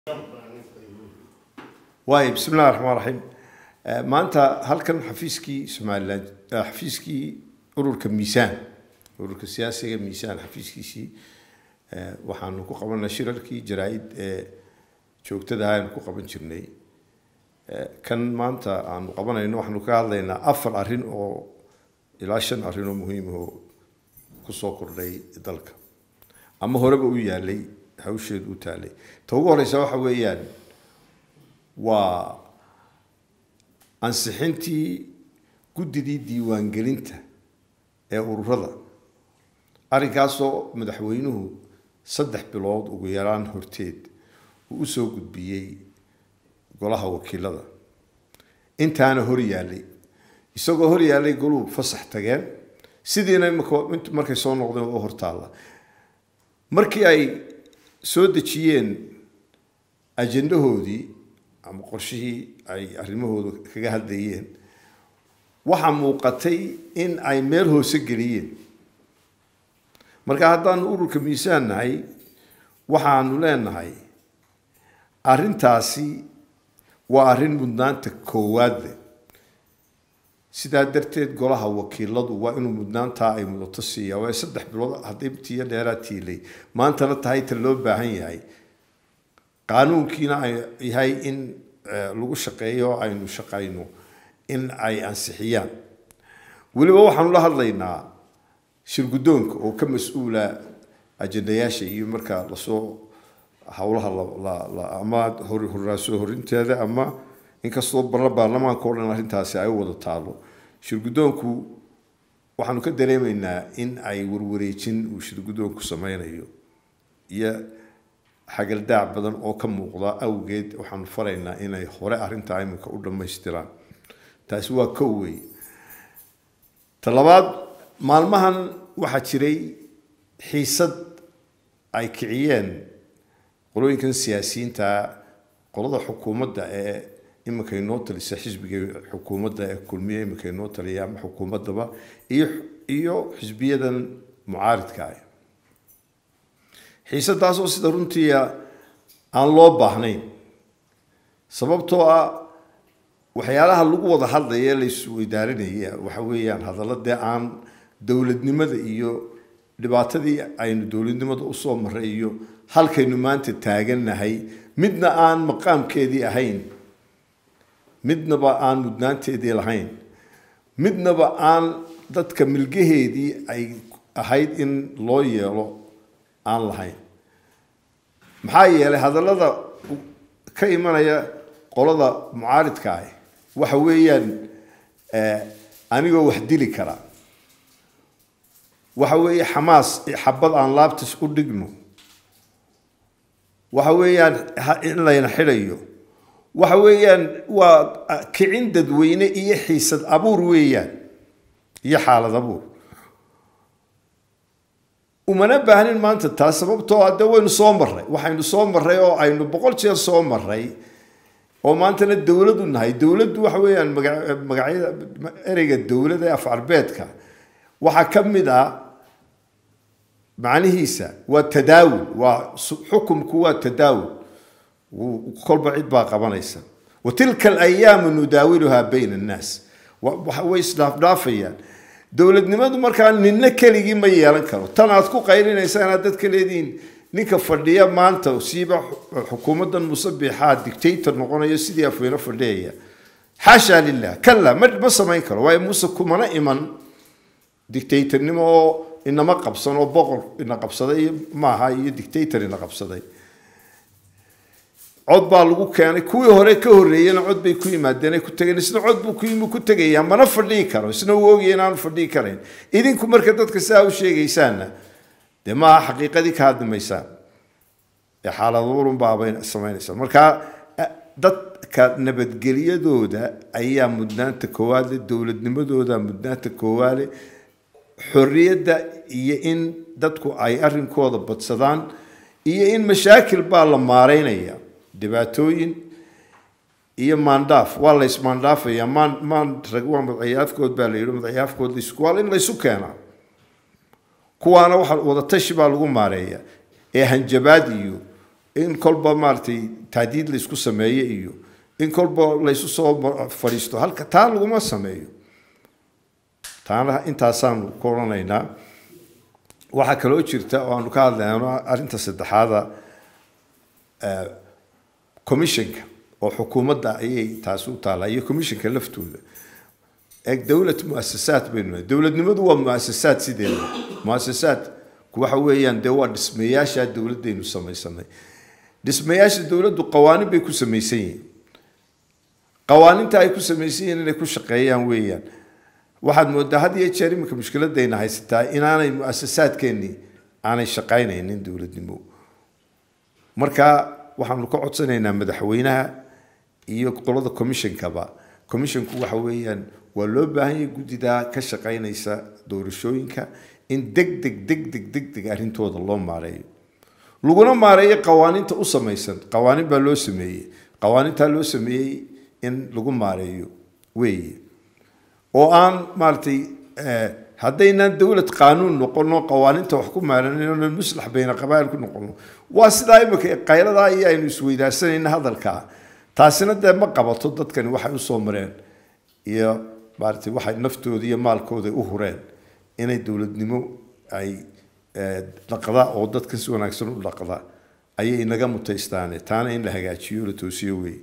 واي بسم الله الرحمن الرحيم maanta halkan xafiiskii Soomaaliland xafiiskii ururka miisaan ururka siyaasiga miisaan xafiiskiisii waxaanu ku qabanay shirarkii jaraa'id joogtada ah ku qaban jirnay kan maanta aanu qabanayno waxaanu ka hadlaynaa afar arrin oo ilaa shan arrin oo muhiim ah ku soo kordhay dalka ama horeba u yaalay hawsheedu u taalay ta ugu horeysa waxa weeyaan waa ansixintii guddidii diiwaangelinta ee ururada arrinkaasoo madaxweynuhu 3 bilood ugu yaraan horteed uu soo gudbiyay golaha wakiilada intaana hor yaalay isagoo hor yaalay goluu fasax tageen sidiina markay soo noqdeen oo hortaala markii ay soo dejiyeen ajendahoodii ama qorshihii ay arrimahooda kaga hadlayeen waxa muuqatay in ay meel hoose geliyeen marka haddaan ururka miisaan nahay waxaanu leenahay arrintaasi waa arrin mudnaanta koowaad leh sidaa darteed golaha wakiiladu waa inuu mudnaantaa ay mudato siiyaa waa 3 bilood haddii tiya dheeraad tiilay maantana tahay ta loo baahan yahay qaanuunkiina ay yahay in lagu shaqeeyo aynu shaqayno in ay ansixiyaan waliba waxaanu la hadlaynaa shirgudoonka oo ka mas'uula ajendayaasha iyo marka la soo hawlaha la ama horraaso horinteeda ama inkastoo baarlamaanka oo dhan arrintaasi ay wada taalo shirgudoonku waxaanu ka dareemaynaa in ay warwareejin uu shirgudoonku sameynayo iyo xagal daac badan oo ka muuqda awgeed waxaan faraynaa inay hore arrinta iminka u dhameystiraan taasi waa kooway talabaad maalmahan waxa jiray xiisad ay kiciyeen qolooyinkan siyaasiyiinta qolada xukuumadda ee iminka inoo talisa xisbiga xukuumadda ee kulmiye iminka inoo taliya ama xukuumaddaba iyo xisbiyadan mucaaridka ah xiisadaas oo sida runtii aan loo baahnayn sababtoo ah waxyaalaha lagu wada hadlaya la isweydaarinayaa waxa weeyaan hadalladii aan dowladnimada iyo dhibaatadii aynu dowladnimada u soo maray iyo halkaynu maanta taagannahay midna aan maqaamkeedii ahayn midnaba aan mudnaanteedii lahayn midnaba aan dadka milgaheedii ay ahayd in loo yeelo aan lahayn maxaa yeelay hadallada ka imanaya qolada mucaaridka ah waxa weeyaan anigoo wax dili kara waxa weeye xamaas xabad aan laabtis u dhigno waxa weeyaan in layna xidhayo waxa weeyaan waa kicin dadweyne iyo xiisad abuur weeyaan iyo xaalad abuur umana baahnin maanta taas sababtoo ah waynu soo maray waxaynu soo maray oo aynu 100 jeer soo maray oo maantana dawladu nahay dawladdu waxa weeyaan magacyada ereyga dawladda af arbeedka waxa kamid ah macnihiisa waa tadaawul waa xukunku waa tadaawul kolba cid baa qabanaysa وتلك الايام نداولها بين الناس ويسدافدافيان dowladnimadu markaa ninna keligii ma yeelan karo tan aad ku qaylinaysaa dadka leediin ninka fadhiya maanta siiba xukuumadan musabbixaad dictator noqonayo sidii afweena fadhiya xasha lillah kalla ma samayn karo way muuse kumana iman dictatornimo inama qabsan oo boqor ina qabsaday maaha iyo dictator ina qabsaday cod baa lagu keenay kuwii hore ka horeeyana cod bay ku yimaadeen ku tageen isna cod buu ku tagayaa mana fadhii karo isna uu ogyahay inaan fadhii kareyn idinku marka dadka saa u sheegaysaana de ma xaqiiqadii ka hadmaysaa ee xaaladoodu baabayn sameynaysa marka dadka nabadgeliyadooda ayaa mudnaanta koowaad dowladnimadooda mudnaanta koowaad xorriyadda iyo in dadku ay arrinkooda badsadaan iyo in mashaakil baa la maareynaya dhibaatooyin iyo maandaaf waa la ismaandaafaya maan rag waa madaxyaafkood baa la yidhi madaxyaafkood isku waa in la isu keenaa kuwaana waxa wada tashi baa lagu maareeya ee hanjabaad iyo in kolba maartay taadiid la isku sameeyo iyo in kolba la isu soo fariisto halka taa laguma sameeyo taana intaasaan ku oranaynaa waxa kale oo jirta oo aanu ka hadlayno arinta saddexaad commissionka oo xukuumadda ayay taas u taalayo commissionka laftooda dawlad muassasaad baynu dawladnimadu waa muassasaad sideeda muassasaad waxa weeyaan waa dhismayaasha dawladdeenu samaysanay dhismayaasha dawladdu qawaaniin bay ku samaysan yihiin qawaaniinta ay ku samaysan yihiin inay ku shaqeeyaan weeyaan waxaad moodaa had iyo jeer imika mushkiladayna haysataa inaanay muassasaadkeennii aanay shaqaynaynin dawladnimo marka waxaanu ka codsanaynaa madaxweynaha iyo qolada commissionkaba commissionku waxa weeyaan waa loo baahan yahay guddida ka shaqaynaysa doorashooyinka in deg arrintooda loo maareeyo laguna maareeyo qawaaniinta u samaysan qawaaniin baa loo sameeyey qawaaniinta loo sameeyey in lagu maareeyo weeye oo aan maartay haddayna dawlad qaanuun noqono qawaaniinta wax ku maareeyno muslax bayna qabaa'ilku noqono waa sidaa imika qaylada iyo aynu isweydaarsanayna hadalka taasina de ma qabato dadkani waxay u soo mareen iyo maartay waxay naftooda iyo maalkooda u hureen inay dawladnimo ay dhaqada oo dadka si wanaagsan u dhaqada ayay inaga mutaystaan taana in la hagaajiyo la toosiyo weey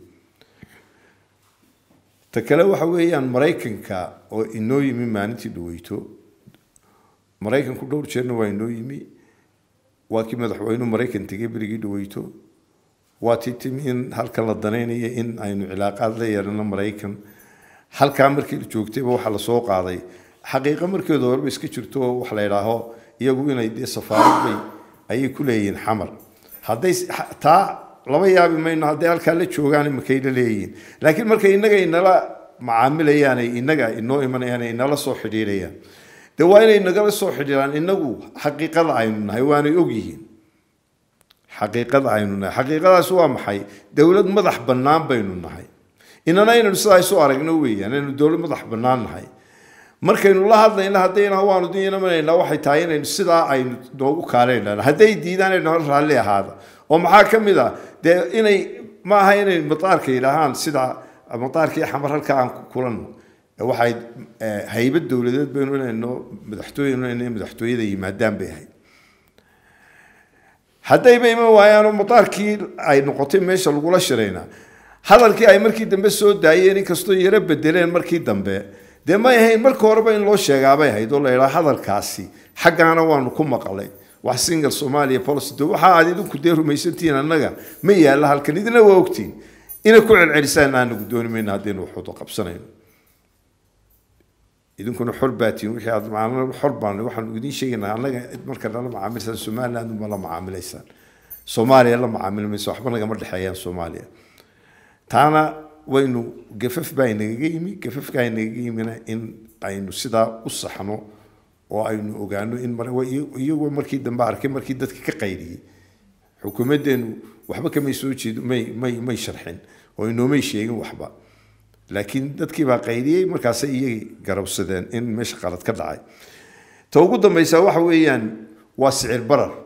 ta kale waxa weeyaan Mareykanka oo inoo yimi maalintii dhaweyto Mareykanku dhowr jeerna waa inoo yimi waa kii madaxweynuhu Mareykan tagay berigii dhaweyto waa timi in halka la danaynayo in aynu cilaaqaad la yeelano Mareykan halka markii joogtayba waxa la soo qaaday xaqiiqo markeedu horba iska jirto wax la yiraahdo iyagu inay safaarad bay ayay ku leeyihiin xamar hadday taa laba yaabi mayno hadday halka la joogaan markay la leeyihiin laakiin markay inaga inala macaamilayaan inaga inoo imanayaan inala soo xidhiirayaan de waa inay naga soo xidhiiraan inagu xaqiiqada aynu nahay waanay og yihiin xaqiiqada aynu nahay xaqiiqadaas waa maxay dawlad madax bannaan baynu nahay inana inaynu sidaa soo aragno weeyaan inaynu dawlad madax bannaan nahay markaynu la hadlayna haddayna waanu diinamanayna waxay tahay inaynu sidaa aynu noogu kaaleyna hadday diidaan inaynu raalli ahaada oo maxaa ka mid ah dee inay ma aha inay mataarka yidhaahaan sida mataarkii xamar halka aan ku kulanno waxay haybad dawladeed baynu inayno madaxtooyada yimaadaan bay ahayd haddayba iman waayaan mataarkii ay noqotay meesha lagula shiraynaa hadalkii ay markii dambe soo daayeen inkastoo yara bedeleen markii dambe dee ma ahayn marka horeba in loo sheegaabay ahayd oo la yidhaha hadalkaasi xaggaana waanu ku maqalay wax single Somalia policy waxa aad idinku dee rumaysantiin annaga ma yaala halkan idina waa ogtiin ina ku celcelisaan aan ugu doonimayna hadeen wuxuu qabsanayno idinkuna xorbaatiin wixii aad macnaheedu xorbaan waxaan idin sheegaynaa annaga marka la macaamilsan Soomaaliland ma la macaamilaysan Soomaaliya la macaamilmayso waxba naga ma dhaxeeyaan Soomaaliya taana waynu gafaf baynaga yimi gafafka aynaga yimina in aynu sidaa u saxno oo aynu ogaano in iyagu markii dambe arkay markii dadka ka qayriyay xukuumadeenu waxba kama soo jeedo may sharxin oo inoomay sheegin waxba laakiin dadkii baa qayriyay markaas iyagii garabsadeen in meesha qalad ka dhacay ta ugu dambaysa waxa weeyaan waa sicir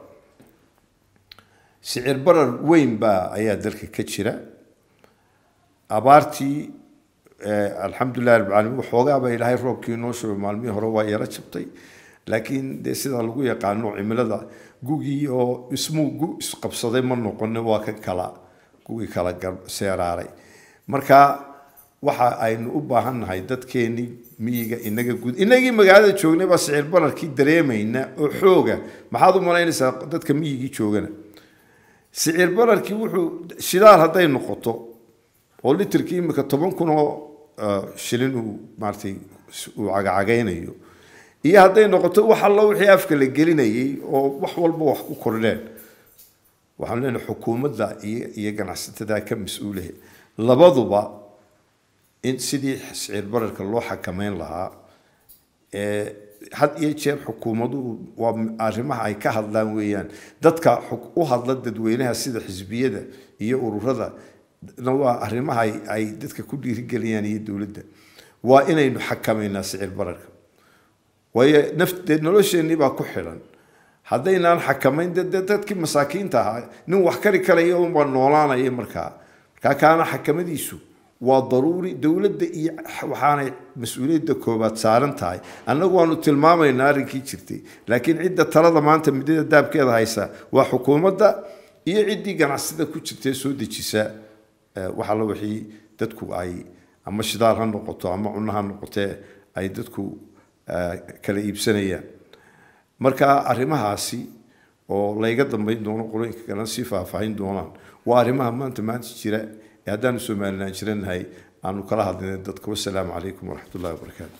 barar weyn baa ayaa dalka ka jira abaartii alxamdulillahi rabbil caalamiin waxoogaa baa ilaahay roobkii noo shubay maalmihii hore waa yara jabtay laakiin dee sida lagu yaqaano cimilada gugii oo isqabsaday ma noqon waa ka kala gugii kala seeraaray marka waxa aynu u baahannahay dadkeennii miyiga inaga guud inagii magaalada joognay baa sicir bararkii dareemayna oo xooga maxaad u malaynaysaa dadka miyigii joogana sicir bararkii wuxuu shidaal hadday noqoto oo litirkii imika 10,000 oo shilin uu maartay uu cagacagaynayo iyo hadday noqoto wax alla wixii afka la gelinayay oo wax walba wax ku kordheen waxaan leenahay xukuumadda iyo ganacsatada ka mas'uulaha labaduba in sidii sicir bararka loo xakameyn lahaa had iyo jeer xukuumadu waa arrimaha ay ka hadlaan weeyaan dadka u hadla dadweynaha sida xisbiyada iyo ururada waa arrimaha ay dadka ku dhiirigeliyaan iyo dawladda waa inaynu xakameynaa sicir bararka waayo nafteed nolosheenii baa ku xiran haddaynaan xakamayn dadkii masaakiinta ahaa nin wax kari karaya unbaa noolaanaya markaa kaana xakamadiisu waa daruuri dowladda iyo waxaanay mas-uuliyadda koobaad saaran tahay annagu waanu tilmaamaynaa arrinkii jirtay laakiin cidda talada maanta midada daabkeeda haysa waa xukuumadda iyo ciddii ganacsida ku jirtay soo dejisa waxa la wixii dadku ay ama shidaal ha noqoto ama cunno ha noqotee ay dadku kala iibsanayaan marka arrimahaasi oo layga dambayn doono qolooyinka kalena sii faahfaahin doonaan waa arrimaha maanta jira ee haddaanu Somaliland jiranahay aanu kala hadlaynay dadka. Wassalaamu calaykum waraxmatullaahi wabarakaatu.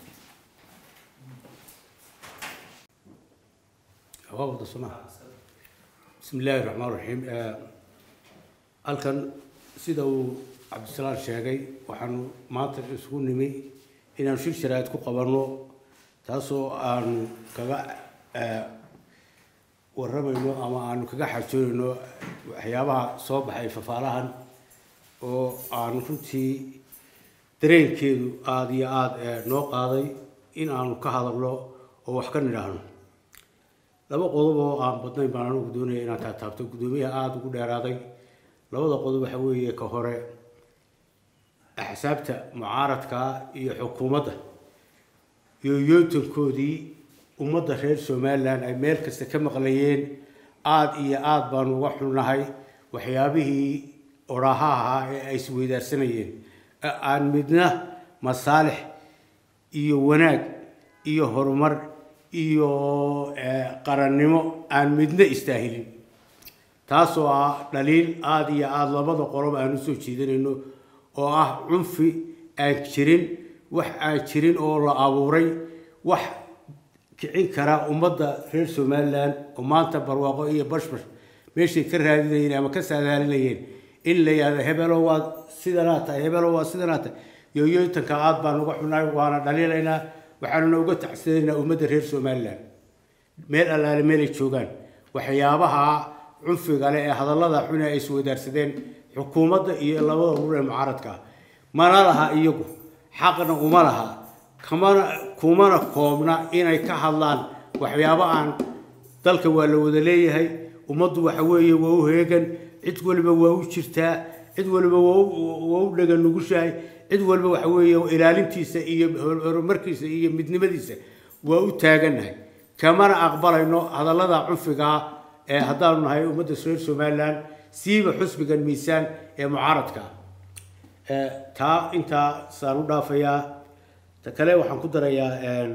بسم الله الرحمن الرحيم. halkan sida uu Cabdisalaam sheegay waxaanu maanta isugu nimi inaan shirshiraad ku qabanno taasoo aan kaga waramayno ama aan kaga xajoonayno waxyaabaha soo baxay fafaalahan oo aan runtii dareenkeedu aad iyo aad noo qaaday in aanu ka hadalno oo wax ka nidhaahno. laba qodob oo aan badnayn baan anigu doonaya inaan taabto gudoomiyaha aad ugu dheeraaday. labada qodob waxa weeye ka hore axsaabta mucaaradka iyo xukuumadda iyo yootankoodii ummadda reer Somaliland ay meel kasta ka maqlayeen aad iyo aad baan uga xunnahay waxyaabihii orahaha ee ay isweydaarsanayeen aan midna masaalix iyo wanaag iyo horumar iyo qarannimo aan midna istaahilin taasoo ah dhaliil aad iyo aad labada qolob aan u soo jeedinayno oo ah cunfi aan jirin wax aan jirin oo la abuuray wax kicin kara ummadda reer Somaliland oo maanta barwaaqo iyo bashbash meeshii ka raadinayeen ama ka saadaalinayeen in la yiraahdo hebelo waa sidanaata hebelo waa sidanaata yooyootanka aad baan uga xunnahay waana dhaliilaynaa waxaanu uga tacsanaynaa ummadda reer Somaliland meel allaale meel ay joogaan waxyaabaha cunfiga leh ee hadallada xun ee isweydaarsadeen xukuumadda iyo labada urur ee mucaaradka mana laha iyagu xaqna uma laha kumana koobna inay ka hadlaan waxyaabo aan dalka waa la wada leeyahay ummaddu waxa weeye waa u heegan cid waliba waa u jirtaa cid waliba waa u dhagan nugushahay cid waliba waxa weeye ilaalintiisa iyo horumarkiisa iyo midnimadiisa waa u taaganahay kamana aqbalayno hadallada cunfiga ee haddaanu nahay ummadda reer Somaliland siiba xusbigan miisaan ee mucaaradka taa intaa saan u dhaafayaa ta kale waxaan ku darayaa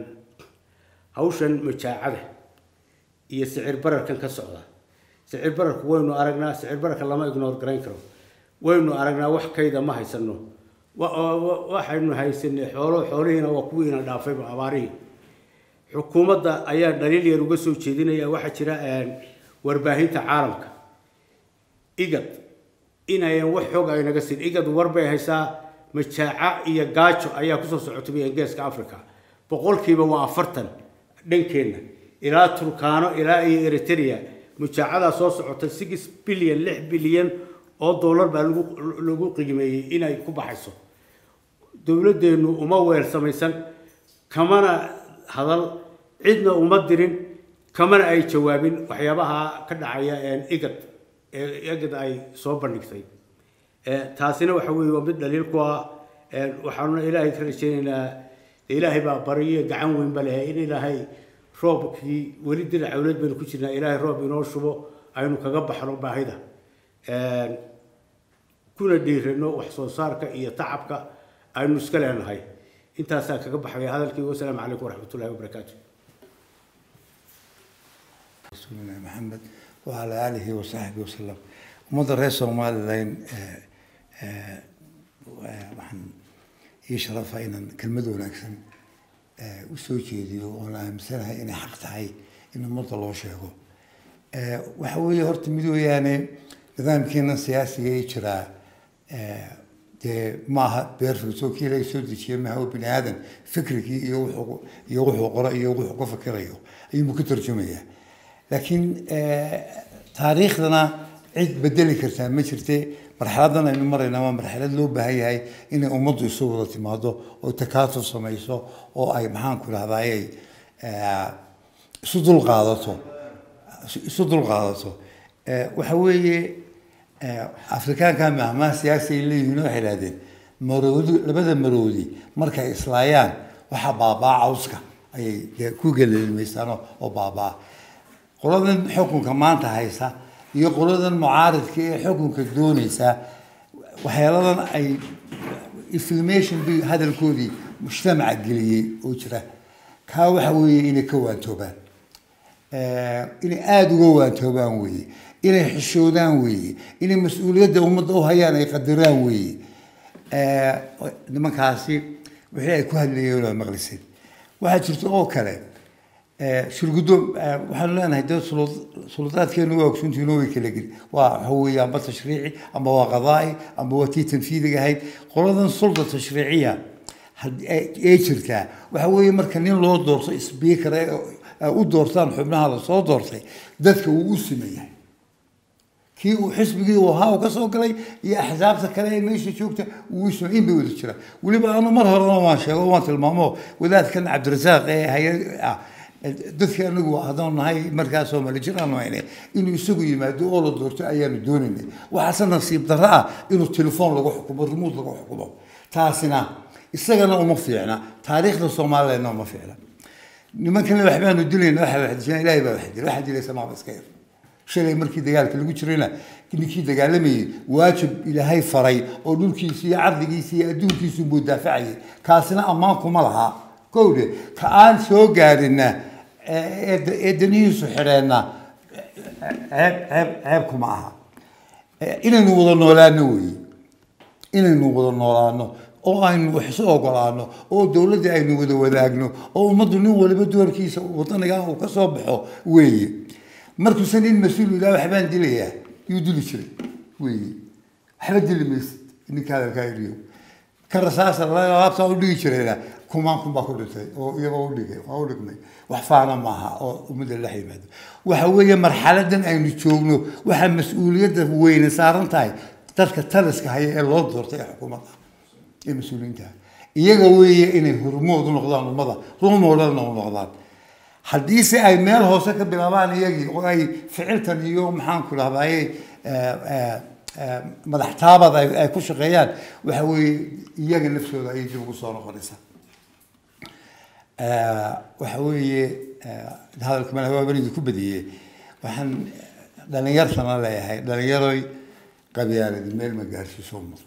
hawshan majaacada iyo sicir bararkan ka socda. sicir bararku waynu aragnaa sicir bararka lama ignore garayn karo waynu aragnaa wax kayda ma haysano waxaynu haysanay xoolihiina waa kuwiina dhaafayba abaarihii xukuumadda ayaa dhaliil yar uga soo jeedinaya waxa jira warbaahinta caalamka igad inayan wax xog ay naga siin igad warbay haysaa majaaca iyo gaajo ayaa kusoo socotay Ingiriiska Afrika boqolkiiba waa 40 dhankeena ilaa Turkano ilaa iyo Eritrea majaacada soo socotay 6 bilyan 6 bilyan oo dollar baa lagu qiimeeyay inay ku baxayso dawladdeenu uma weer samaysan kamana hadal cidna uma dirin kamana ay jawaabin waxyaabaha ka dhacaya igad ay soo bandhigtay taasina waxa weeye waa mid dhaliil ku ah waxaanu ilaahay ka rajaynaynaa ilaahay baa bariye gacan weyn baa leeyahay in ilaahay roobkii weli dirac awlad baynu ku jirnaa ilaahay roob inoo shubo aynu kaga baxno baahida kuna dhiirano wax soo saarka iyo tacabka aynu iska leenahay intaasaa kaga baxaya hadalkii. Wassalaamu calaykum waraxmatullaahi wabarakaatu. بسم الله محمد وعلى آله وصحبه وسلم. ومضى رئيس Somaliland waxaan يشرف إن كلمة ونكسن وسويتي وأنا مثلها إن حق تعي إن مضى الله شيءه وحوي هرت مدو يعني نظام كنا سياسي يجرى ما بيرفع سوكي لا يسود شيء ما هو بني آدم فكرك يروح قراء يروح فكريه أي مكتر جميع لكن تاريخنا عد بدل كرتان ما شرتي مرحلتنا إنه مرينا ما مرحلة لو بهاي إن أمضي صورة ماضو أو تكاتف سميسو أو أي محان كل هذا أي صدق القاضي صدق قاضته وحوي أفريقيا كان مهما سياسي اللي هنا حلادين مرودي لبدا مرودي مركا إسلايان وحبابا عوسكا أي كوجل الميسانو وبابا قلنا حكم كمان تهيسا يقولون المعارض كي حكم كدونيسا وحيلا أي information بهذا الكودي مجتمع قليل وجرة كاو حوي إني كوان توبان إني آدو توبان وي إني حشودان وي إني مسؤولية ومضوها يعني يقدران وي لما كاسي وحنا يكون اللي يقولوا مغلسين واحد شرطه كلام شو القدوم وحنا لنا هيدا سلطات كانوا وقسون تنوي كلا جد وهو يا أما تشريعي أما هو قضائي أما هو تنفيذي هاي قرضا سلطة تشريعية ايشركا وهو مركنين لو دورتي سبيكر او دورتان xubnaha la soo doortay dadka uu sameeyay kii uu xisbigii waxa ka soo galay iyo axsaabta kale ee meesha joogta uu soo in bay wada jira waliba aanu mar horena waan sheego waan tilmaamo wadaadkan Cabdirasaaq ee hay'ad dadka anagu hadaan nahay markaas Soomaali jiraan wayne inuu isagu yimaado oo la doorto ayaanu doonaynay waxa nasiib darro ah inuu telefoon lagu xukumo remote lagu xukumo taasina isagana uma fiicna taariikhda Soomaaliyeedna uma fiicna nimankan waxbaanu dilayna waxa ilaahay baa wax dilaysa ma iskayr shalay markii dagaalka lagu jirayna ninkii dagaalamay waajib ilaahay faray oo dhulkiisa iyo ardigiisa iyo adduunkiisa buu daafacay kaasina amaan kuma laha kowde ka aan soo gaarina eedaniisu xireena ceeb kuma aha inaynu wada noolaano weey inaynu wada noolaano oo aynu wax soo ogolaano oo dawladda aynu wada wadaagno oo ummaddu nin waliba doorkiisa wadaniga uu ka soo baxo weey markuu sanin mas'uul ilaa waxbaan dilayaa yuu dili jiray weey waxba dilimis ninka ka iriyo ka rasaas la laabta u dhigi jiray kuma ku dhintay oo iyagoo u dhigay oo u dhigmay wax faana maaha oo umada la ximaado waxa weeye marxaladan aynu joogno waxa mas'uuliyadda weyn saaran tahay dadka taliska haya ee loo doortay xukuumadda المسؤولين يجوا إن الهرمون نقدان المضى هم ولا نقدان حديث أي مال هو سكت بالأمان يجي وأي فعلت اليوم حان كل هذا أي مدحتابة أي كل شغيان وحوي يجي نفسه يجي وصار خالصا وحوي هذا كمان هو بني كبدي وحن لأن يرسل الله هاي لأن يروي قبيلة المال ما جالس يسومه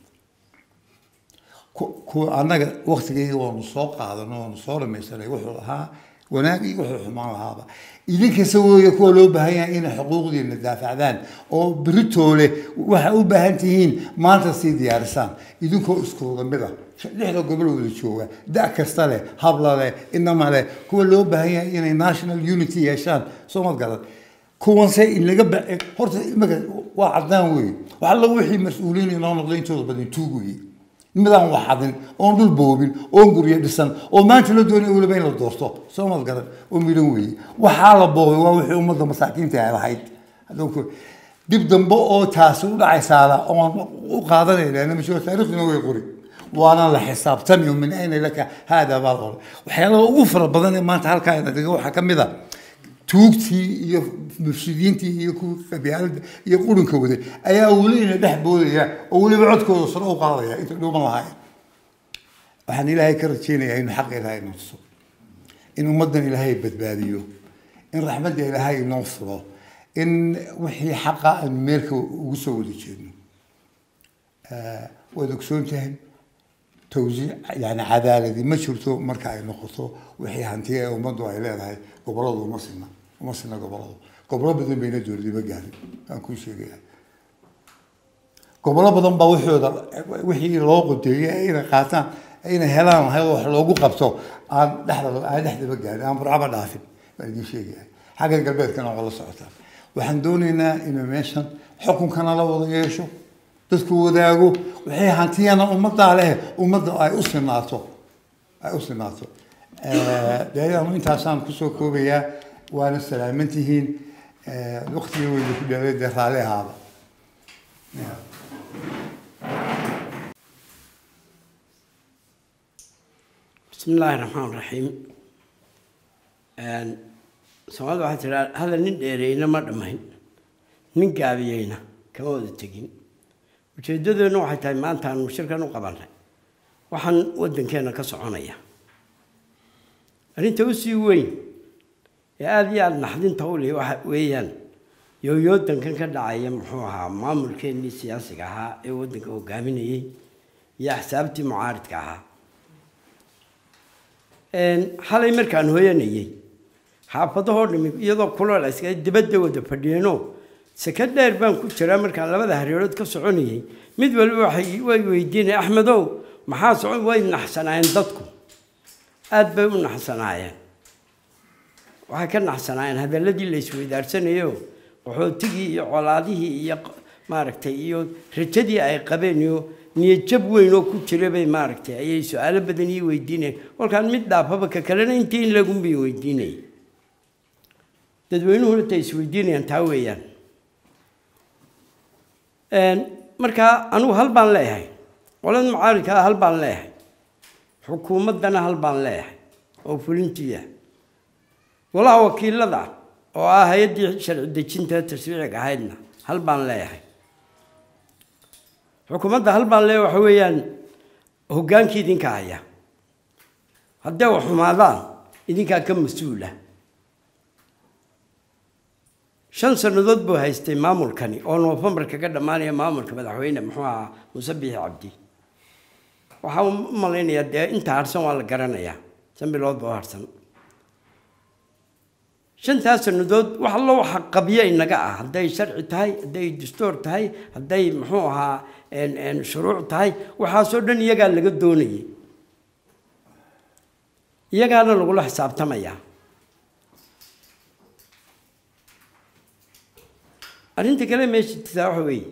أنا وقت جي ونصاق هذا ونصار مثلا يروحها وناقي يروح مع هذا إذا كسووا يقولوا بهاي إن حقوق دي الدافع ذان أو بريتولي وحقوا بهانتين ما تصير ديارسان إذا كو اسكول جنبها لحظة قبلوا بالشوة ده كستله حبله إنما له كلوا بهاي إن national unity عشان سوما قال كون شيء اللي قبل هرت واحد وي وحلا وحي مسؤولين إنه نقدين شغل بدين توجي مدام واحدين أون دول بوبين أون قرية دسان أو ما أنت لدوني ولا بين الدوستو سوما القدر وميلوي وحالة بوي ووحي أمضى مساكين تاعي هايد هذوك دبدن بو تاسو عسالة أو وقادر لأن مش تاريخ إنه يقولي وأنا الحساب تميم من أين لك هذا بالغ وحيلا أوفر بدن ما تعال كائن تجو حكم ذا توقتي مفسدينتي يكون بهالد يقولون كودي أي أولين بحبوا يا أولي بعدكم صروا قاضية أنتوا دوما هاي وحن إلى هاي كرتشيني إنه حق إلى هاي نصه إنه مدن إلى هاي بدباديو إن رحمة إلى هاي نصره إن وحي حقا الملك وسوي لجنه ودكسون تهم توزيع يعني عدالة ما شرطه مركع نقطه وحي هنتيه ومضوا إلى هاي قبرضه ومصلنا قبرضه بدن بين الدول دي بقى كل شيء يعني قبرضه بدن وحي لوقو تيجي إن قاتان إن هلان هاي لوقو قبته عن لحظة بقى أنا برعب دافن بدي شيء يعني حاجة قلبت كانوا والله صعوتها وحندونينا إن ماشان حكم كان الله وضيعشه تذكروا ذاقو وحي هانتيانا أمضى عليه أمضى أي أسلماته دايما أنت عشان كسوكو بيا وأنا سلامتهين وقتي اللي في البلد دخل عليه هذا بسم الله الرحمن الرحيم Soomaalidu waxay tiraa hada nin dheereeyna ma dhamayn nin gaabiyeyna kama wada tegin ujeedadeenu waxay tahay maanta aan shirkan u qabanay waxaan wadankeena ka soconaya arrinta u sii weyn ee aad iyo aad naxdinta u leh waxa weeyaan yooyoodankan ka dhacaya muxuu ahaa maamulkeennii siyaasiga ahaa ee wadanka hogaaminayay iyo axsaabtii mucaaridka ahaa xalay markaan hooyanayay xaafadahoo dhimi iyadoo kulool iska dibadda wada fadhiyeeno saka dheer baan ku jiraa markaan labada hareerood ka soconayay mid walba way weydiinay axmedow maxaa socon way naxsanaayeen dadku aad bay u naxsanaayeen waxay ka naxsanaayeen hadalladii la isweydaarsanayay qaxootigii iyo colaadihii iyo maaragtay iyo rajadii ay qabeen iyo niyad jab weyn oo ku jiray bay maaragtay ayay su'aalo badan ii weydiinayeen kolkaan mid dhaafaba ka kalena intii in lagu mbi weydiinay dadweynuhu tay isweydiinayaan taa weeyaan marka anigu hal baan leeyahay qolada mucaaridka hal baan leeyahay xukuumaddana hal baan leeyahay oo fulintiya golaha wakiilada oo ah hay'addii sharci dejinta tashriiciga ahaydna hal baan leeyahay xukuumadda hal baan leeyahay waxa weeyaan hoggaankii idinka haya haddii wax xumaadaan idinkaa ka mas-uula 5 sanadood buu haystay maamulkani oo November kaga dhamaanaya maamulka madaxweyne muxuu ahaa Muuse Biixi Cabdi waxa uu maleynayaa dee inta harsan waa la garanayaa 5 bilood buu harsan 5 sanadood wax loo xaqabiyo inaga ah haday sharci tahay haday dastuur tahay haday muxuu ahaa shuruuc tahay waxa soo dhan iyaga laga doonayay iyagaana lagu la xisaabtamaya arrinta kale meesha waxa weeye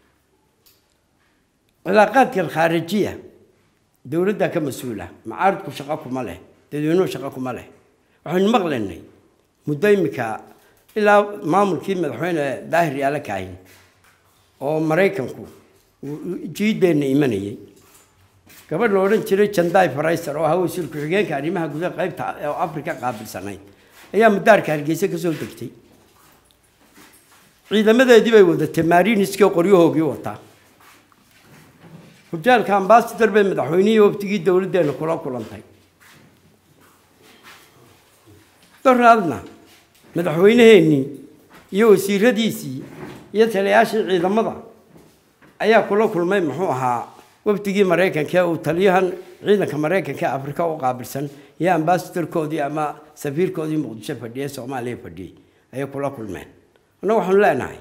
cilaaqaadka khaarijiya dawladda ka mas'uula macaaridku shaqo kuma leh dadweynuhu shaqo kuma leh waxaan maqlaynay muddo imika ilaa maamulkii madaxweyne daahir yaala kaahin oo Mareykanku jiideena imanayay gabadh la oran jiray Janday Farayser oo hawo shirku xigeenka arrimaha gudaha qaybta ee Afrika qaabilsanay ayaa mudaarka Hargeysa ka soo degtay ciidamadeedii bay wadatay maariiniska qoryahoogii wataa hujaalka ambassador bay madaxweynihii waqtigii dawladdeena kula kulantay daraadna madaxweynaheennii iyo wasiiradiisii iyo taliyaashii ciidamada ayaa kula kulmay muxuu ahaa waqtigii Mareykanka oo taliyahan ciidanka Mareykanka Afrika u qaabilsan iyo ambassadorkoodii ama safiirkoodii Muqdisho fadhiyay Soomaaliya fadhiyay ayay kula kulmeen أنا وحنا لا نعي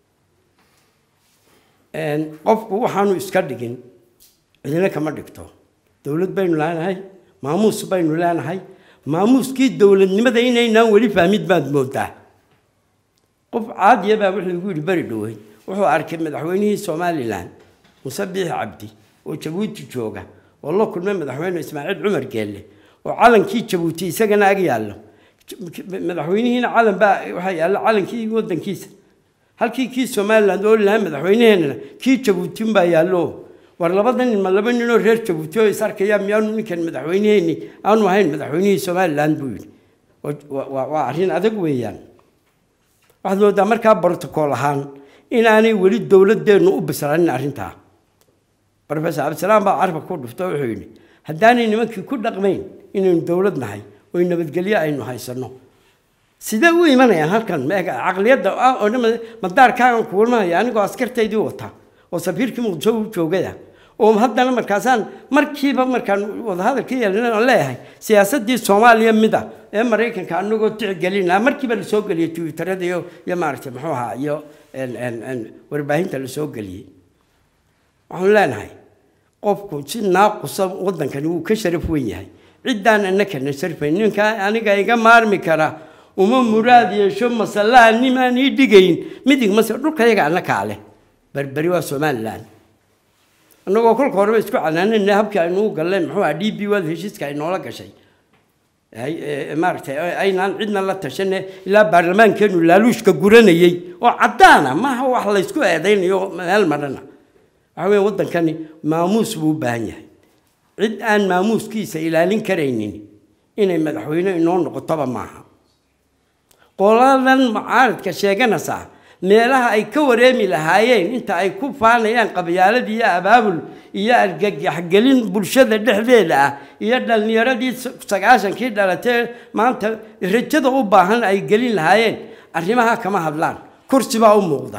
قف وحنا إسكادين إذا كمان دكتور دولة بين لا نعي ماموس بين لا نعي ماموس كي دولة لماذا هنا ولي فهمت بعد موتة قف عادي يبقى وحنا يقول بردوه وهو أركب مدحويني سومالي لان مسبح عبدي وشبوتي جوجا والله كل ما مدحوينه إسماعيل عمر قال لي وعلن كي شبوتي سجن أجياله مدحوينه هنا علم بقى وحي علم كي ودن كيس هل كي سومالي دول لهم مدحوينه هنا كي شبوتين بقى يالله ولا بدن ما لبن إنه غير شبوتيه يصير كيام يوم يمكن مدحوينه هني أنا وهين مدحوينه سومالي لاندوين وعارفين هذا قويان واحد لو دمر كاب بروتوكول هان إن أنا ولد دولة ده نوب بسرعة عارفينها بروفيسور عبد السلام بقى عارف كل دفتر وحيني هداني إنه ممكن كل رقمين إنه دولتنا هاي وإنه بتقليه إنه هاي سنة سيدا هو إيمانه يعني هالكن ما عقليات ده أنا ما دار كان كل ما يعني قو عسكرت يدي وطها وسفير كم جو كذا ومهدنا مركزان مركبة مركان وهذا كي لنا الله هاي سياسة دي الصومالية مدا أمريكا كانوا قلت قلينا مركبة السوق اللي تويتر ده يا معرفة محوها يا ان وربعين تلسوق قلي وحنا هاي قفكم شيء ناقص وضن كانوا كشرف وين هاي عدنا أنك نشرف إنك أنا جاي مارمي كرا وما مراد يشوف مسألة إني ما نيدقين مديك مسألة روك هيك عنك عليه بربري وسومال لان أنا أقول كورب إسكو أنا نهب كأنه قال لهم هو عدي بيوال هشيس كأنه ولا كشيء هاي مارته أي نان عندنا لا تشنه إلا برلمان كانوا لالوش كجورنا يي وعدانا ما هو واحد إسكو هذين يوم هالمرنا هو وضن كان ماموس بوبانيه عد أن ماموس كيس إلى لين كرينين إن مدحوينه إنه نقطة معها qoladan mucaaradka sheeganaysa meelaha ay ka wareemi lahaayeen inta ay ku faanayaan qabyaalad iyo abaabul iyo argagax gelin bulshada dhexdeeda ah iyo dhalinyaradii 90kii dhalatay maanta rajada u baahan ay gelin lahaayeen arrimaha kama hadlaan kursi baa u muuqda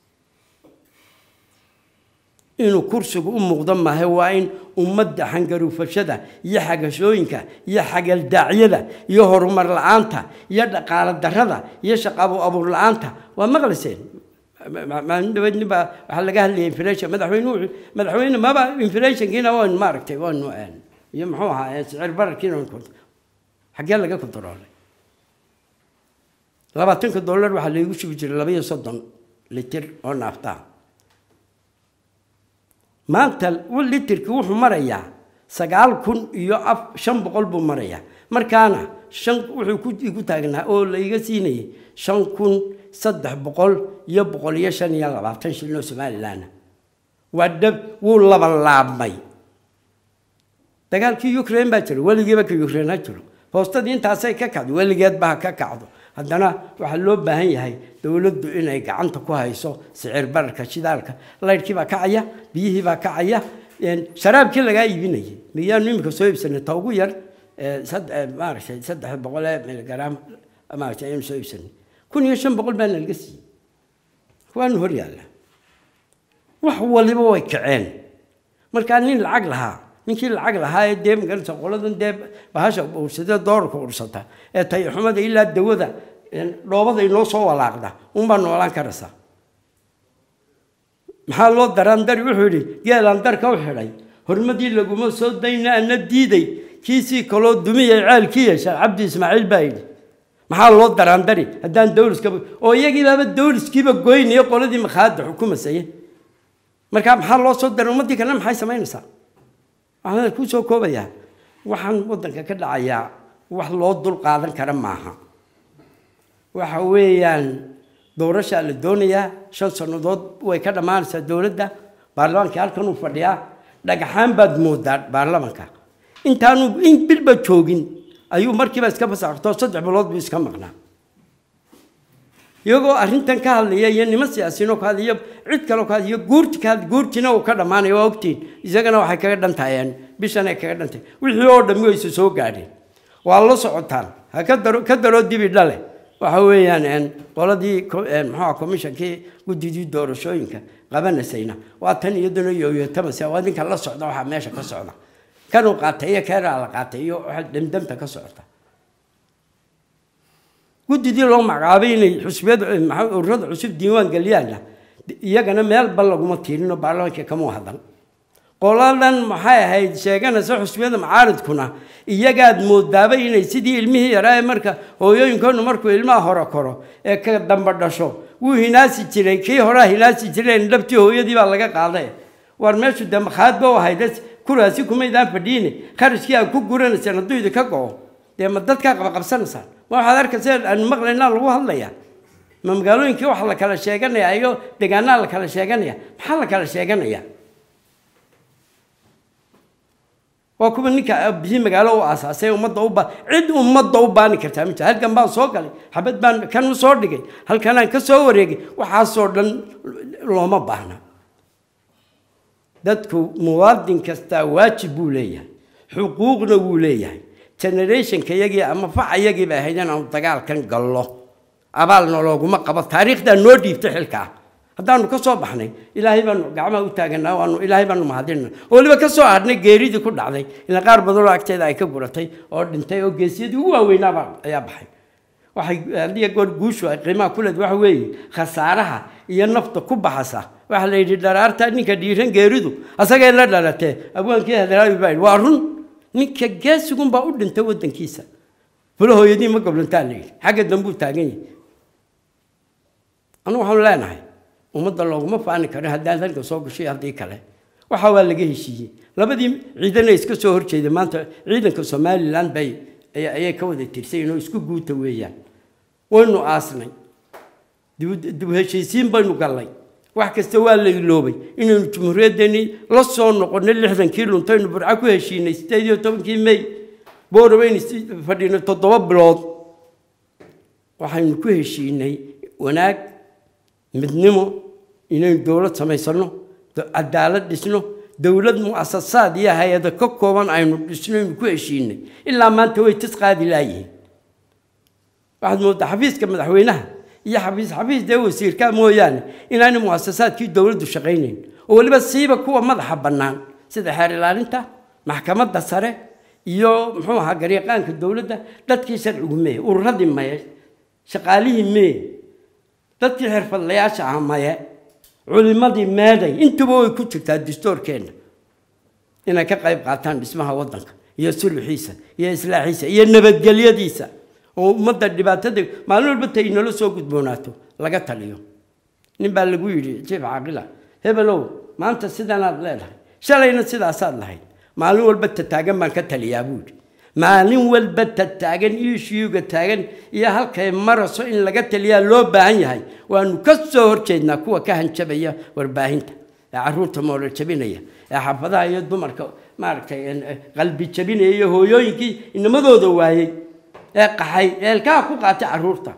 inuu kursigu u muuqdo maahe waa in ummadda xangaruufashada iyo xagashooyinka iyo xagaldaacyada iyo horumar la'aanta iyo dhaqaale darrada iyo shaqo abuur la'aanta waa maqlayseen ma waxa laga hadlayay inflation madaxweyne maba inflationkiina waa maaragtay waa noocan iyo muxuu ahaa sicir bararkiina xagee laga kontroolay $20 waxa lagu shubi jiray 32 litir oo naafta maanta litirku wuxuu marayaa 9,500 buu marayaa markaana wuxuu ku taagnaa oo la iga siinayay 5,300 shilin Somaliland wadab wuu laabmay dagaalkii Ukraine baa jiro waligeeba ka Ukraine jiro hoostadii intaasay ka kacdo waligeed baa ka kacdo haddana waxa loo baahan yahay dawladdu inay gacanta ku hayso sicir bararka shidaalka laydkii baa kacaya biyihii baa kacaya sharaabkii laga iibinayay miyaan nimka soo iibsanay ta ugu yar maaragtay 300 miligram ama ayaan soo iibsanay 1,500 baan laga siiyay waan hor yaala wax waliba way kaceen marka nin lacag lahaa ninkii lacag lahaa ee deem galta qoladan deeb bahasha ursada doorka ursata ee tay xumada ilaa dawada dhoobada inoo soo walaaqda baan noolaan karasa maxaa loo darandari wuxuu yiri geelan darka u xidhay hormadii laguma soo dayna ana diiday kiisii kaloo dumiyay caalkii yeesha Cabdi Ismaaciil baayid maxaa loo darandari hadaan dawliska oo iyagiiba dawliskiiba goynay qoladii maxaad xukuumasay marka maxaa loo soo daray ummadii kana maxay sameynaysaa waxaan ku soo koobaya waxaan wadanka ka dhacaya wax loo dul qaadan kara maaha waxa weeyaan doorasho la doonaya 5 sanadood way ka dhamaanaysaa dawladda baarlamaanka halkan uu fadhiyaa dhagaxaan baad moodaa baarlamaanka intaanu in bilba joogin ayuu markiiba iska fasaxto 3 bilood buu iska maqnaa iyagoo arrintan ka hadlaya iyo nima siyaasiyiin oo ka hadlaya cid kale oo ka hadlaya guurtina uu ka dhamaanayo oo ogtiin isagana waxay kaga dhantayeen bishan ay kaga dhantay wixii oo dhammi way soo gaadheen waa la socotaan ha ka daro dibi dhale waxa weeyaan qoladii maxaa commissionkii gudidii doorashooyinka qabanayna waa tan iyaduna iyo tamase waa ninka la socda waxa meesha ka socda kanu qaatay keera la qaatay iyo waxa damdamta ka socda gudidii loo magacaabay inay xusbiyada maxaa ururada cusub diiwaan galiyaan iyagana meel bal laguma tiirino baarlamaanka kama hadal qoladan maxay ahayd sheeganaysa xusbiyada mucaaradkuna iyagaad moodaaba inay sidii ilmihii yaraa marka hooyooyinkoodu markuu ilmaha hore koro ee ka damba dhasho wuu hinaasi jiray kii hore hinaasi jiray dhabtii hooyadii baa laga qaaday war meeshu damxaad baa ahayd kuraasi kuma idaan fadhiine kharashkii aan ku guranaysan hadduu ka go'o dee ma dadka qabsanaysan waxaad arkaysaa aan maqlaynaa lagu hadlayaa ma magaalooyinkii wax la kala sheeganayaa iyo deegaanada la kala sheeganaya maxaa la kala sheeganayaa waa kuma ninka bixi magaalo oo asaasay ummadda u baani kartaa mid halkan baan soo galay xabad baan kan soo dhigay halkan aan ka soo wareegay waxa soo dhan looma baahna dadku muwaadin kasta waajib buu leeyahay xuquuqna wuu leeyahay generation kayagii ama facayagii baa haydan aan dagaalkan gallo abaalna looguma qabo taariikhda noo dhiibtay xilka haddaanu ka soo baxnay ilaahay baan gacmaha u taaganaa waanu ilaahay baan mahadinaa waliba ka soo aadnay geeridii ku dhacday ila qaar badan oo agteeda ay ka guratay oo dhintay oo geesiyadii ugu waaweynaa ayaa baxay waxay hadiya goor guushu ay qiimaha ku leedahay waxa weeye khasaaraha iyo nafta ku baxasa waxa la yidhi dharaarta ninka dhiiran geeridu asagay la dhalatee abwaankii hadraawi baa waa run ninka geesigun baa u dhintay wadankiisa fulo hooyadii ma goblantaa la yidhi xagga dambuu taagan yahay anu waxaan leenahay ummadda looguma faani karo haddaan halka soo gashay haddii kale waxa waa laga heshiiyey labadii ciidan iska soo horjeeday maanta ciidanka Somaliland bay ayay ka wada tirsay inuu isku guuta weeyaan waynu aasnay dib heshiisiin baynu galay wax kasta waa la iloobay inaynu jumhuuriyadeeni la soo noqonay 60 kiiloontaynu burca ku heshiinay 18 May boorweyn fadhino 7 bilood waxaynu ku heshiinay wanaag midnimo inaynu dowlad samaysano cadaalad dhisno dowlad mu'asasaad iyo hay'ado ka kooban aynu dhisno inaynu ku heshiinay ilaa maanta way tisqaadi laayihiin waxaad moodaa xafiiska madaxweynaha iyo xafiis dee wasiirka mooyaane inaanay mu'asasaadkii dowladdu shaqaynayn oo weliba siiba kuwa madaxa bannaan sida xeer ilaalinta maxkamadda sare iyo muxuu ahaa garyaqaanka dowladda dadkii sharcigu mee ururadii maye shaqaalihii mee dadkii xirfadlayaasha ah maye culimadii meeday intuba way ku jirtaa dastuurkeena inay ka qayb qaataan dhismaha waddanka iyo sulxiisa iyo islaaxiisa iyo nabadgelyadiisa oo ummadda dhibaatada maalin walba tay inala soo gudboonaato laga taliyo nin baa lagu yidhi jiif caaqila hebelow maanta sidanaad leedahay shalayna sidaasaad lahayd maalin walba tataagan baan ka taliyaa buu yidhi maalin walba tataagan iishiyuga taagan iyo halkay maraso in laga taliyaa loo baahan yahay waanu ka soo horjeednaa kuwa ka hanjabaya warbaahinta ee carruurta moola jabinaya ee xaafadaha iyo dumarka maaragtay qalbi jabinaya iyo hooyooyinkii inamadooda waayey ee qaxay eelkaha ku qaatay carruurta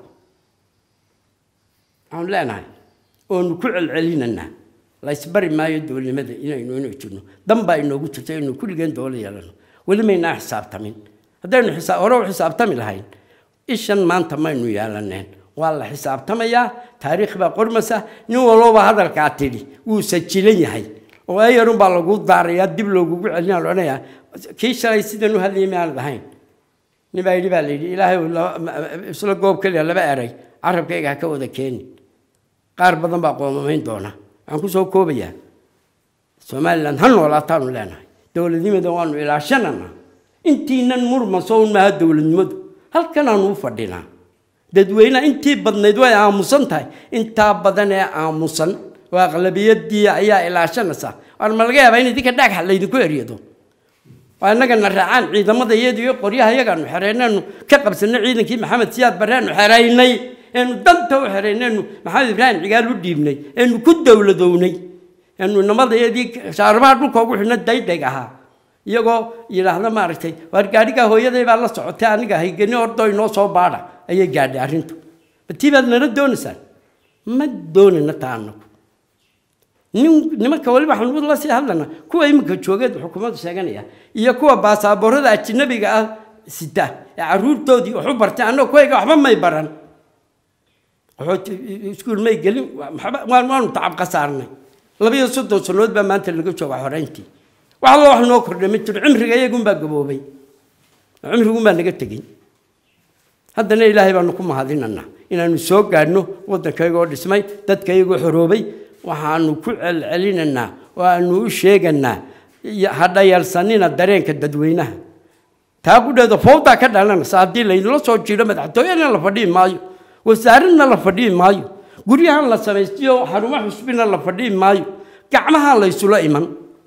waxaan leenahay oonu ku celcelinanaa la isbari maayo dowladnimada inaynu jirno danbaa inoogu jirta inaynu kulligeen dowlad yeelano weli maynaa xisaabtamin haddaynu hore u xisaabtami lahayn ishan maanta maynu yeelaneen waa la xisaabtamayaa taariikh baa qormasa nin walba hadalkaa tidhi wuu sajilan yahay oo ayarun baa lagu daarayaa dib loogugu celinaa loodhanayaa kii shalay sidan u hadlayay miyaan lahayn nin baa yidhi baa la yidhi ilaahay isla goob keliya laba eray carabkayga ha ka wada keeni qaar badan baa qoomamayn doona waxaan ku soo koobayaa somaliland ha noolaataanu leenahay dowladnimada waanu ilaashanana intiinan murmaso un maaha dowladnimadu halkanaanu u fadhinaa dadweynaha intii badnayd way aamusan tahay intaa badan ee aamusan oo aqlabiyadii ayaa ilaashanaysa waan ma laga yaabaa in idinka dhagax laydinku eryado waa innagana raacaan ciidamada iyada iyo qoryaha iyagaanu xereynaynu ka qabsanay ciidankii maxamed siyaad barreenu xereynay eenu danta u xereynaynu maxamed ibraahim cigaal u dhiibnay eenu ku dowladownay eenu inamada iyadii shaarbaha dhulka ugu xidhna daydeg ahaa iyagoo yidhaahda maaragtay waar gaadhigaa hooyaday baa la socotay aniga haygeni ordoo inoo soo baadha ayay gaadhay arrintu tii baad nala doonaysaan ma doonayna taa annagu nimanka waliba waxaan la sii hadlana kuwa iminka joogeed xukuumaddu sheeganaya iyo kuwa baasaboorada ajnabiga ah sita ee carruurtoodii wax u bartay annagoo kuwayga waxba may baran iskuul may gelin waanu tacab qasaarnay 32 sannadood baa maanta laga jooga xoreyntii wax alla wax noo kordhay ma jiro cimriga iyagunbaa gaboobay cimriguunbaa naga tegey haddana ilaahay baanu ku mahadinanaa inaanu soo gaadhno waddankaygoo dhismay dadkaygoo xoroobay waxaanu ku celcelinanaa oo aanu u sheeganaa hadhayalsanina dareenka dadweynaha taa gudheeda fowdaa ka dhalanaysa haddii laynala soo jiidho madaxtooyana la fadhihi maayo wasaaradna la fadhihi maayo guryahan la samaystiyo xarumo xusbina la fadhihi maayo gacmaha laysula iman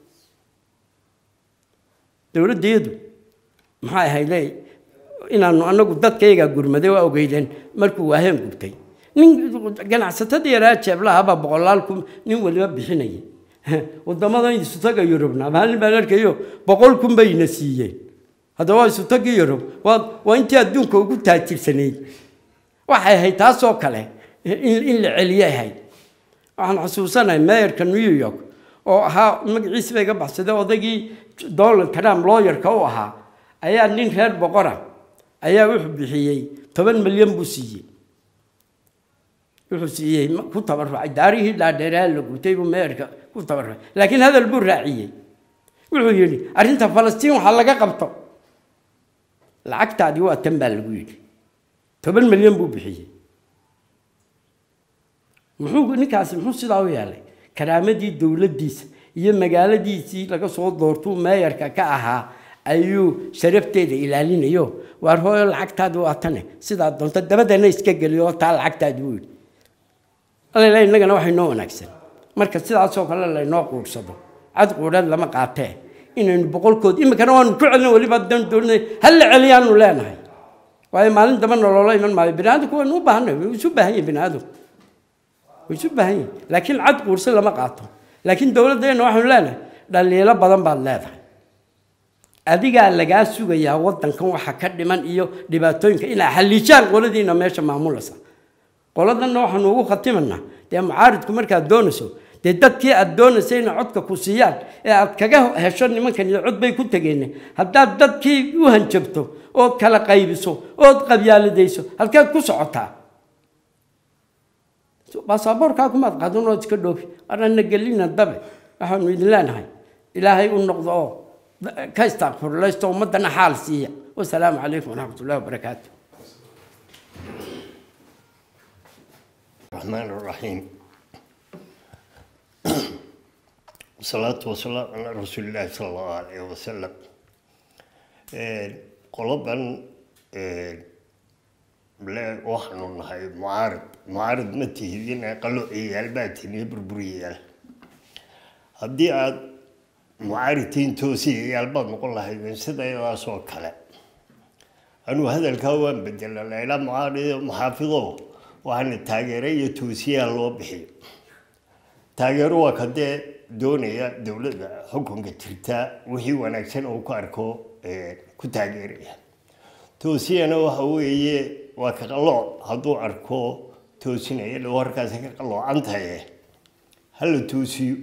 dowladdeedu maxay ahayd inaanu anagu dadkayga gurmaday waa ogeydeen markuu waaheen gubtay nin ganacsatada yaraa jeeblaha baa boqolaal kun nin waliba bixinayay wadamada isu taga Yurubna maalin baan arkayo 100 kun bayna siiyeen haddaba isu taga Yurub waa intii adduunka ugu taajirsaneyd waxay ahayd taasoo kale in la celiyahay waxaan xasuusanahay mayorka New York oo ahaa magaciisa bay ka baxsaday odagii Donald Trump lawyer-ka u ahaa ayaa nin reer boqora ayaa wuxuu bixiyay 10 milyan buu siiyay wuxuu siiyay ku tabarucay daarihii dhaadheeraa la gubtay buu meerka ku tabarucay laakiin hadal buu raaciyay wuxuu yiri arrinta Falastiin waxa laga qabto lacagtaadii waa tan baa lagu yiri 10 milyan buu bixiyay muxuu ninkaasi muxuu sidaa u yeelay karaamadii dawladdiisa iyo magaaladiisii laga soo doortuu meeyarka ka ahaa ayuu sharafteeda ilaalinayo waar hooyo lacagtaadu waa tan sidaa doonta dabadana iska galiyo taa lacagtaadu weey alla inagana waxay noo wanaagsan marka sidaas oo kale la inoo quursado cad quudad lama qaatee inaynu boqolkood imikana waanu ku celin waliba doonay hal celiyaanu leenahay waayo maalin daba nololo iman maayo binaadku waa u baahnay isu baahan binaadku isu baahan laakiin cad quursa lama qaato laakiin dawladdeena waxaan leenahay dhaliilo badan baad leedahay adigaa lagaa sugayaa waddankan waxa ka dhiman iyo dhibaatooyinka inaa xallijaan qoladiina meesha maamulasa qoladanna waxaanu ugu khatimanaa dee mucaaridku markaad doonayso dee dadkii aad doonaysay inay codka ku siiyaan ee aad kaga hesho nimankan iyo cod bay ku tageen haddaad dadkii u hanjabto ood kala qaybiso ood qabyaaladayso halkeed ku socotaa baasaboorkaa kumaad qaadan ood iska dhoofi arana gelina dabe waxaanu idin leenahay ilaahay u noqdo oo ka istaaqfurlaysto ummadana xaal siiya wasalaamu calaykum waraxmatullahi wabarakaatu الرحمن الرحيم والصلاة والسلام على رسول الله صلى الله عليه وسلم قلبا لا وحنا هاي معارض متهدين قالوا عيال باتني بربريال هدي عاد معارضين توسي عيال بعض نقول لها من سدا يواسو كلا أنو هذا الكوان بدل الإعلام معارض محافظه وأنا تاجري توسيا الله بحي تاجروا كده دونية دولة حكم كتيرتا وهي ونكسن وكاركو كتاجري توسيا أنا وهوي وكالله هذو أركو توسينا يلو وركاسك الله عنتها هل توسيو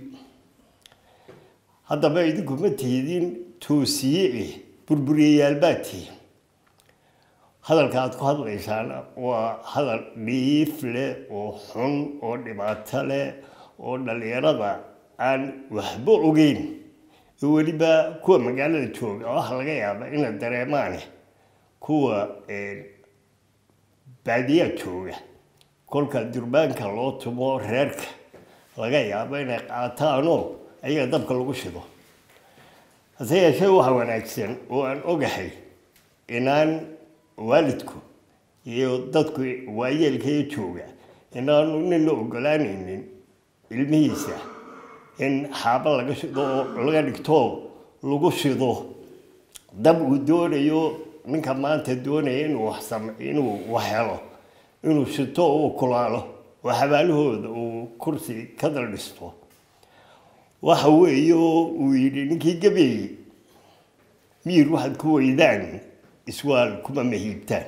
هذا بعيدكم متهدين توسية بربرية الباتي هذا الكلام هذا الإنسان وهذا ليف له وحن ودبعت له ودليرة عن وحبوعين يولي با كوا مجال التوب أهل جاي إن الدريمانه كوا بعدية توب كل كدربان كلوت مور هرك لجاي بين قاتانو أي دب كلوشيبه هذا شيء وهو ناكسن وأن أجحي إنان والدكو iyo dadku waayelkay jooga inaanu nin ogolaanaynin ilmihiisa in xaaba laga shido laga dhigto lagu shido dab uu doonayo ninka maanta doonaya inuu wax sameeyo inuu wax helo inuu shito oo kulaalo waxbaalahooda uu kursi ka daldhisto waxa weeyo uu yidhi ninkii gabeey miir waxaad ku weydaan iswaal kuma mahibtaan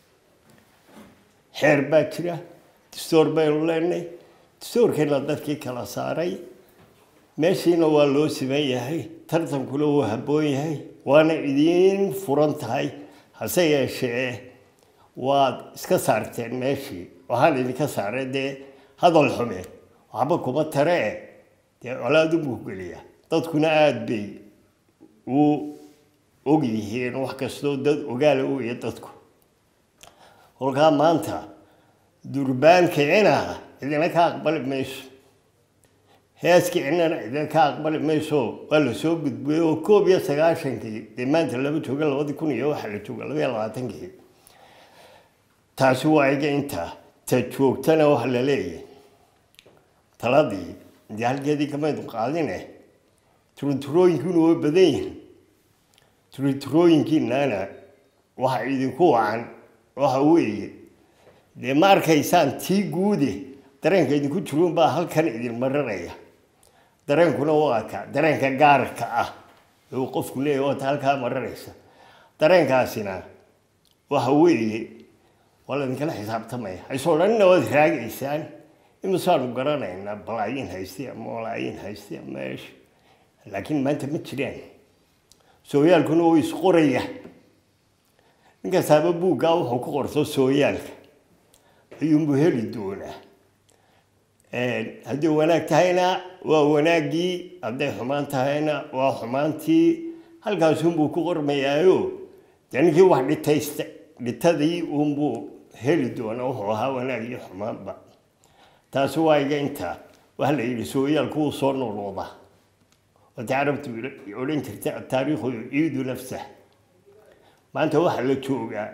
xeer baa jira dastuur baynu leenahay dastuurkeena dadkii kala saaray meeshiina waa loo siman yahay tartankuna wuu habboon yahay waana idiin furan tahay hase yeeshee waad iska saarteen meeshii waxaan idinka saaray dee hadal xume waxba kuma taree dee colaadu buu geliya dadkuna aad bay u og yihiin wax kastoo dad ogaala u iyo dadku kolkaa maanta durbaanka cinaha idina ka aqbali mayso heeska cinana idina ka aqbali mayso waa la soo gudbiyey oo 91 dee maanta laba jooga 2000 iyo waxa la jooga 2020 taasi waa iga intaa ta joogtana waxa la leeyahay taladii dee halkeedii kama qaadine turunturooyinkuna way badan yihiin turunturooyinkiinana waxa idinku wacan waxa weeye dee ma arkaysaan tii guude dareenka idinku jiruun baa halkan idin marinaya dareenkuna waa ka dareenka gaarka ah oo qofku leeyahay waa halkaa marinaysa dareenkaasina waxa weeye wala idinkala xisaabtamaya haysoo dhanna waad raagaysaan imisaanu garanaynaa balaayin haystay ama walaayin haystay meesh laakiin maanta ma jiraan sooyaalkuna oo isqoraya ninka sabab buuga wuxuu ku qorto sooyaalka ayuu heli doonaa haddii wanaag tahayna waa wanaagii hadday xumaan tahayna waa xumaantii halkaasuunbuu ku qormayaayo dee ninkii wax dhitadii uunbuu heli doonaa wuxuu ahaa wanaag iyo xumaanba taasi waa iga intaa waxa la yidhi sooyaalku wuu soo nooloodaa wata carabtu odhan jirta taariikhu yuciidu nafsah maanta waxa la joogaa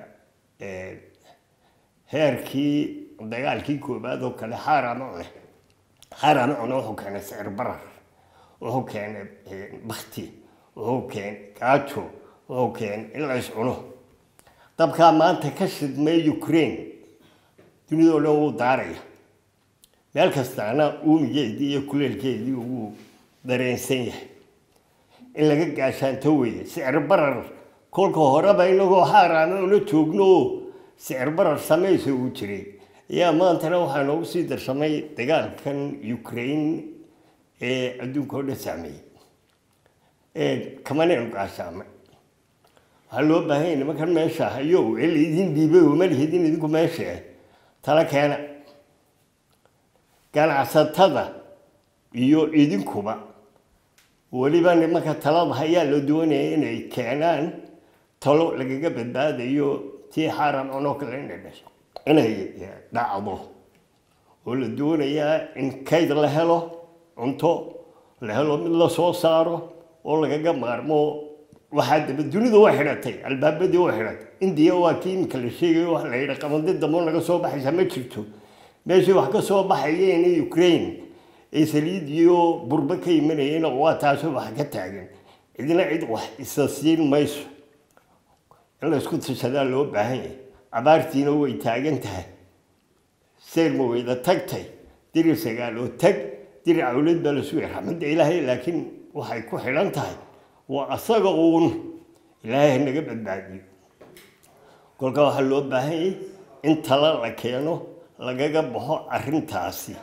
heerkii dagaalkii koobaad oo kale xaaraan cune wuxuu keenay sicir barar wuxuu keenay bakti wuxuu keenay gaajo wuxuu keenay in la iscuno dabkaa maanta ka shidmay Ukraine dunidoo dhan wuu daaraya meel kastaana uumigeedii iyo kuleelkeedii ugu dareensan yahay in laga gaashaanto weeye sicir barar kolka horeba inagoo xaaraana ula joogno sicir barar samaysa uu jiray yaa maantana waxaa noogu sii darsamay dagaalkan Ukraine ee adduunka oo dhan saameeyay kamanaynu gaashaamay waxaa loo baahan yahay nimankan meesha hayo il idin dhiibay oo malihidin idinku meesha tala keena ganacsatada iyo idinkuba waliba nimanka talada hayaa loo doonayay inay keenaan talo lagaga badbaadayo tii xaaraan oo kale inay dhacdo oo la doonayaa in kayd la helo cunto la helo mid la soo saaro oo lagaga maarmo waxaa daba dunidu way xidhatay albaabadii way xidhatay indiya waa kiimika la sheegayo wax la yidhi qamadi damo naga soo baxaysa ma jirto meeshii wax ka soo baxayeen Ukraine ay saliid iyo burba ka imanayeen waa taasoo wax ka taagan idina cid wax isa siin mayso in la isku tashadaa loo baahan yahay abaartiina way taagan tahay seyr ma weyda tagtay diri sagaalo tag diri awlad baa la soo raxmada ilaahay laakiin waxay ku xiran tahay waa asaga uun ilaahay naga badbaadiyo kolka waxa loo baahan yahay in tala la keeno lagaga baxo arrintaasi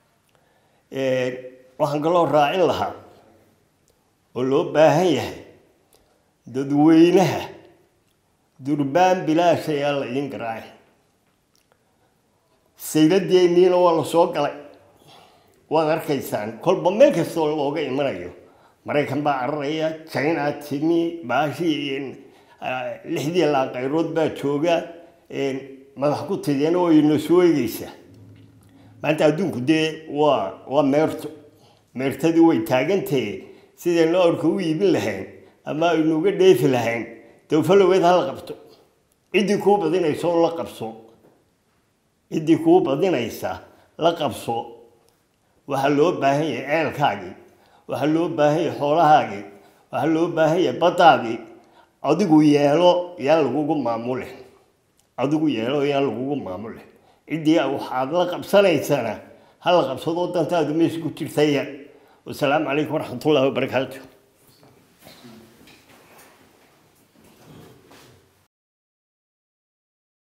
waxaan kaloo raacin lahaa oo loo baahan yahay dadweynaha durbaan bilaash ayaa la idin garaacay sayladeeniina waa la soo galay waad arkaysaan kolba meel kastoo looga imanayo maraykan baa cararaya China timi baashii lixdii la qayrood baa jooga madax ku tidiyana way noo soo eegaysaa maanta adduunku dee waa meertadii way taagantahay sideen loo orka u iibin lahayn ama aynuuga dheefi lahayn dawfaloweed ha la qabto ciddii kuu badinaysa la qabso ciddii kuu badinaysa la qabso waxaa loo baahan yahay ceelkaagii waxaa loo baahan yahay xoolahaagii waxaa loo baahan yahay baddaadii adigu yeelo yaa lagugu maamule adigu yeelo yaa lagugu maamule ciddii waxaad la qabsanaysana ha la qabsado dantaadu meesha ku jirtaya wasalaamu calaykum waraxmatullaahi wabarakaatuh